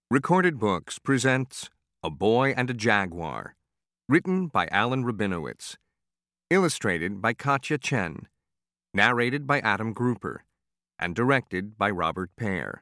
Recorded Books presents A Boy and a Jaguar, written by Alan Rabinowitz, illustrated by Katja Chen, narrated by Adam Grupper, and directed by Robert Pear.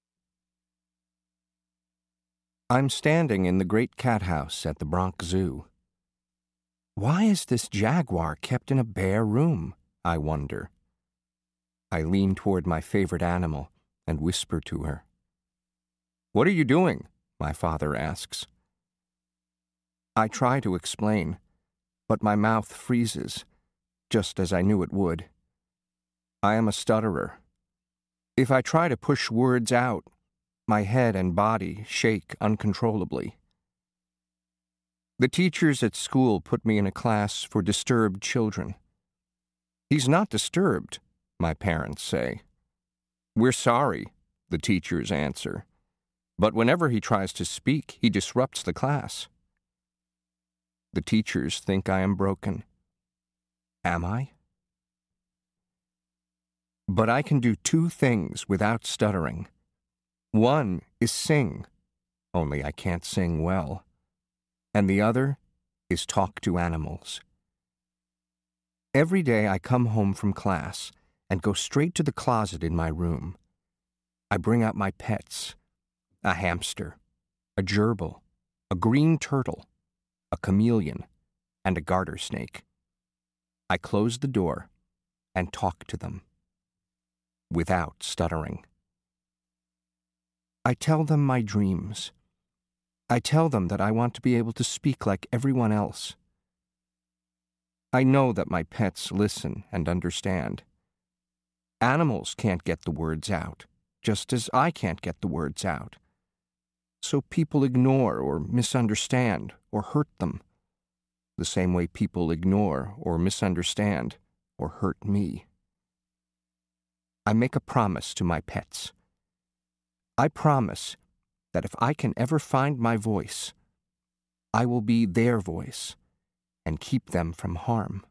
I'm standing in the great cat house at the Bronx Zoo. Why is this jaguar kept in a bare room, I wonder? I lean toward my favorite animal and whisper to her. "What are you doing?" my father asks. I try to explain, but my mouth freezes, just as I knew it would. I am a stutterer. If I try to push words out, my head and body shake uncontrollably. The teachers at school put me in a class for disturbed children. "He's not disturbed," my parents say. "We're sorry," the teachers answer. "But whenever he tries to speak, he disrupts the class." The teachers think I am broken. Am I? But I can do two things without stuttering. One is sing, only I can't sing well. And the other is talk to animals. Every day I come home from class and go straight to the closet in my room. I bring out my pets. A hamster, a gerbil, a green turtle, a chameleon, and a garter snake. I close the door and talk to them, without stuttering. I tell them my dreams. I tell them that I want to be able to speak like everyone else. I know that my pets listen and understand. Animals can't get the words out, just as I can't get the words out. So people ignore or misunderstand or hurt them, the same way people ignore or misunderstand or hurt me. I make a promise to my pets. I promise that if I can ever find my voice, I will be their voice and keep them from harm.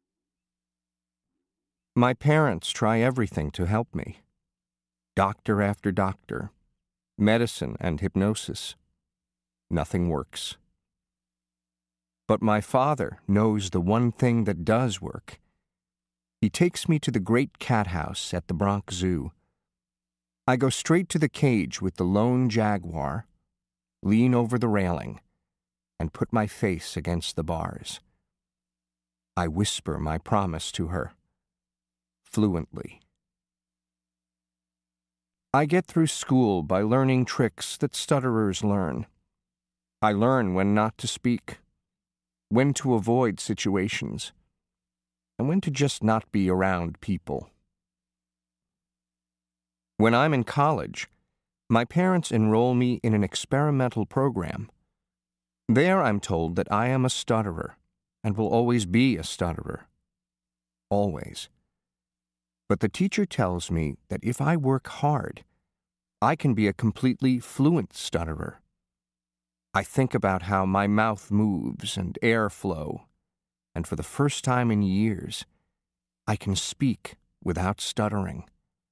My parents try everything to help me. Doctor after doctor. Medicine and hypnosis. Nothing works. But my father knows the one thing that does work. He takes me to the great cat house at the Bronx Zoo. I go straight to the cage with the lone jaguar, lean over the railing, and put my face against the bars. I whisper my promise to her, fluently. I get through school by learning tricks that stutterers learn. I learn when not to speak, when to avoid situations, and when to just not be around people. When I'm in college, my parents enroll me in an experimental program. There I'm told that I am a stutterer and will always be a stutterer. Always. But the teacher tells me that if I work hard, I can be a completely fluent stutterer. I think about how my mouth moves and airflow, and for the first time in years, I can speak without stuttering.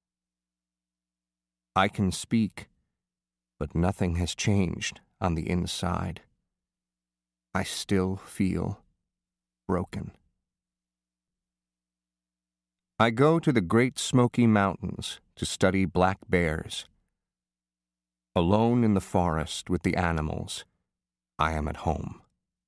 I can speak, but nothing has changed on the inside. I still feel broken. I go to the Great Smoky Mountains to study black bears. Alone in the forest with the animals, I am at home.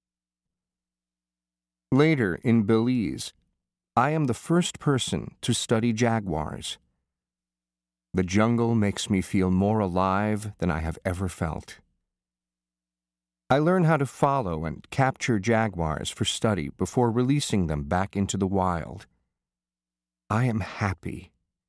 Later, in Belize, I am the first person to study jaguars. The jungle makes me feel more alive than I have ever felt. I learn how to follow and capture jaguars for study before releasing them back into the wild. I am happy.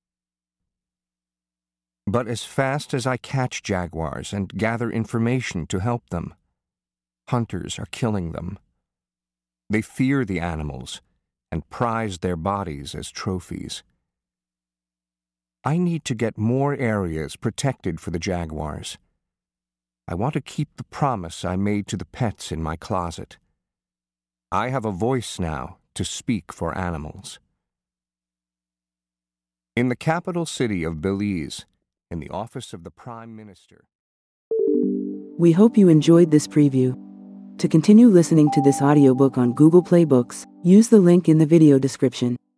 But as fast as I catch jaguars and gather information to help them, hunters are killing them. They fear the animals and prize their bodies as trophies. I need to get more areas protected for the jaguars. I want to keep the promise I made to the pets in my closet. I have a voice now to speak for animals. In the capital city of Belize, in the office of the Prime Minister. We hope you enjoyed this preview. To continue listening to this audiobook on Google Play Books, use the link in the video description.